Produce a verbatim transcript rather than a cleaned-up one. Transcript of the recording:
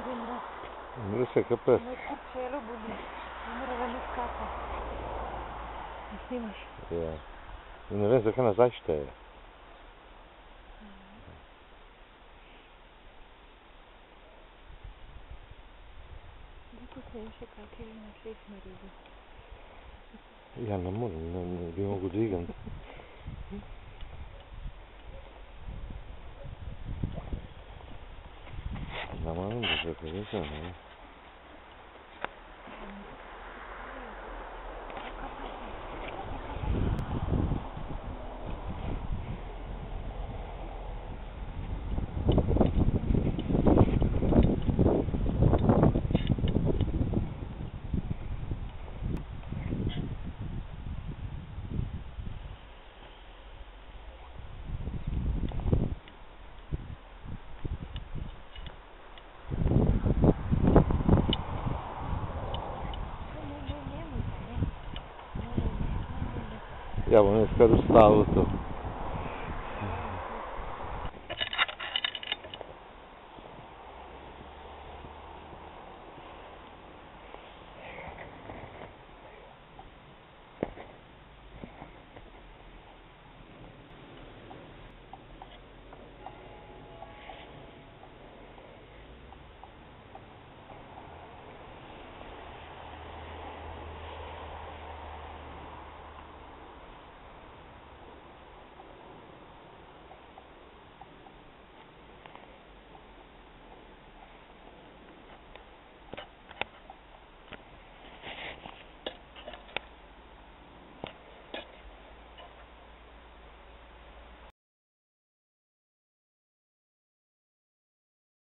sembra Non sai che per... come il cielo bulli, sembra che mi scappa. Snimaš. Ja. Ne vem, zakaj nazaj šteje. Zato se je še kakaj na šest naredil. Ja, ne morem, ne, ne bi mogel dvigati. Ne morem, da se poveča, ne. Ja bom jaz kar ustavil to.